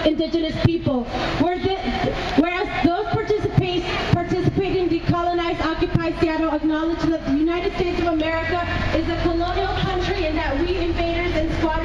indigenous people. Whereas those participating in decolonized, occupied Seattle acknowledge that the United States of America is a colonial country and that we are invaders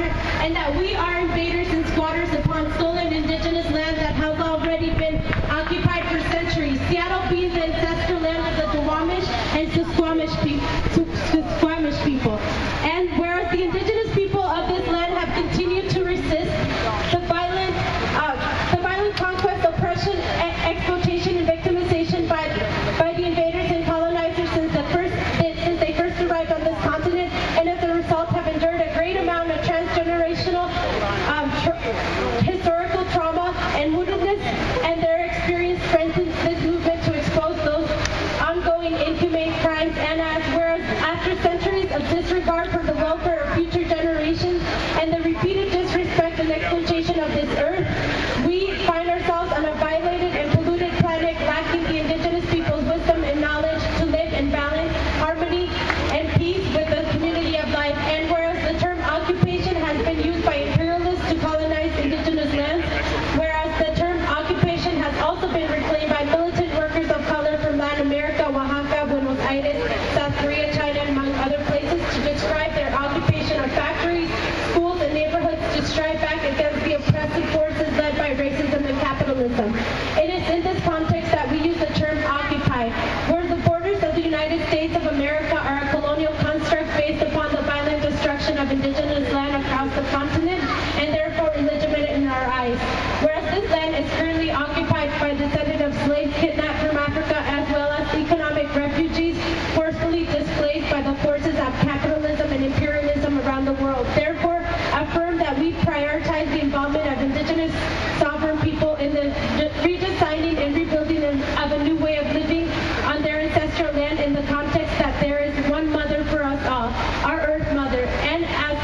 and squatters upon stolen indigenous land that has already been occupied for centuries. Seattle being the ancestral land of the Duwamish and Susquamish people. And whereas the indigenous people of this land have continued to resist the violent conquest, oppression, exploitation, and victimization by the invaders and colonizers since they first arrived on this continent, and as a result have endured a great amount of transgenerational historical trauma and woundedness, and their experience strengthens this movement to expose those ongoing inhumane crimes. And whereas after centuries of disregard for the welfare of future generations and the repeated disrespect and exploitation of this earth, we find ourselves on a violated and polluted planet lacking the indigenous people's wisdom and knowledge to live in balance, harmony, and peace with the community of life. And whereas the term occupation has been used by imperialists to colonize indigenous lands, whereas the term occupation has also been reclaimed by militant workers of color from Latin America, Oaxaca, Buenos Aires, South Korea, China, and among other places to describe their occupation of factories, schools, and neighborhoods to strive back against the oppressive forces led by racism and capitalism. It is in this context that we use the term occupy, where the borders of the United States of America are a colonial construct based upon the violent destruction of indigenous land across the continent and therefore illegitimate in our eyes. Whereas this land is currently occupied by descendants of slaves kidnapped from Africa as well as economic refugees forcefully displaced by the forces of capitalism and imperialism around the world. Therefore, affirm that we prioritize the involvement of indigenous sovereign people in the redesigning and rebuilding of a new way of living on their ancestral land in the context that there is one mother for us all, our Earth Mother. And as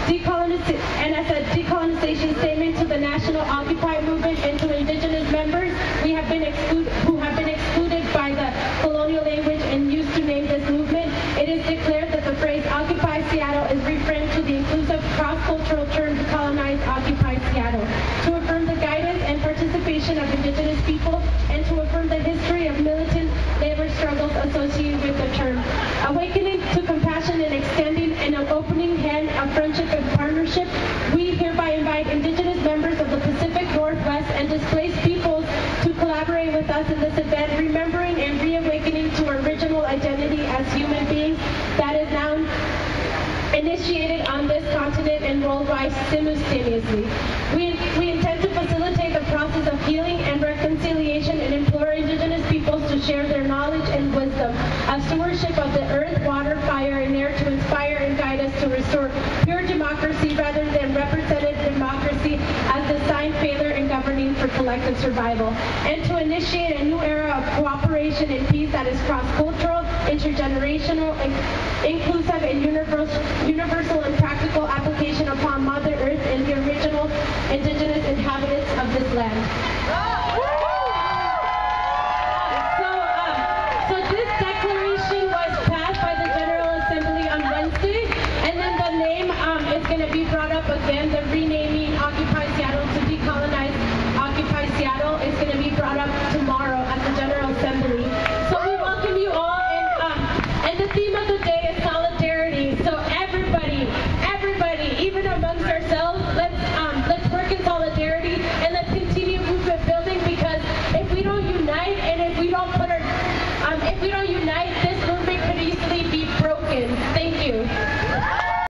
a decolonization statement to the national Occupy movement and to indigenous members who have been excluded by the colonial language and used to name this movement, it is declared that the phrase Occupy Seattle is reframed to the inclusive cross-cultural term decolonize Occupy Seattle, to affirm the guidance and participation of indigenous people and to affirm the history of militant labor struggles associated with the term. Awakening to compassion and extending an opening hand of friendship and partnership, we hereby invite indigenous members of the Pacific Northwest and displaced peoples to collaborate with us in this event, remembering and reawakening to our original identity as human beings that is now initiated on this continent and worldwide simultaneously. We intend to facilitate the process of healing and reconciliation and implore indigenous peoples to share their knowledge and wisdom of stewardship of the earth, water, fire, and air to inspire and guide us to restore pure democracy rather than representative democracy as the sign failure in governing for collective survival, and to initiate a new era of cooperation and peace that is cross-cultural, intergenerational, inclusive, and universal and practical application upon Mother Earth and the original indigenous inhabitants of this land.